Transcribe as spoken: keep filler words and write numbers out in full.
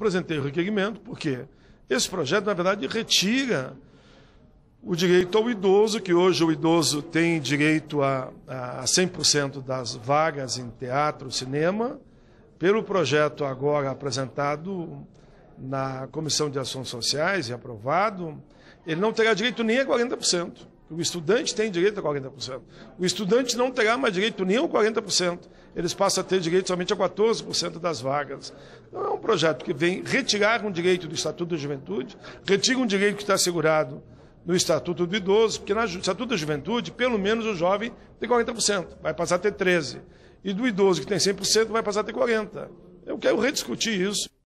apresentei o requerimento porque esse projeto, na verdade, retira o direito ao idoso, que hoje o idoso tem direito a, a cem por cento das vagas em teatro, cinema. Pelo projeto agora apresentado na Comissão de Ações Sociais e aprovado, ele não terá direito nem a quarenta por cento. O estudante tem direito a quarenta por cento. O estudante não terá mais direito nem a quarenta por cento. Eles passam a ter direito somente a quatorze por cento das vagas. Então é um projeto que vem retirar um direito do Estatuto da Juventude, retira um direito que está assegurado no Estatuto do Idoso, porque no Estatuto da Juventude, pelo menos o jovem tem quarenta por cento, vai passar a ter treze por cento. E do idoso que tem cem por cento vai passar a ter quarenta por cento. Eu quero rediscutir isso.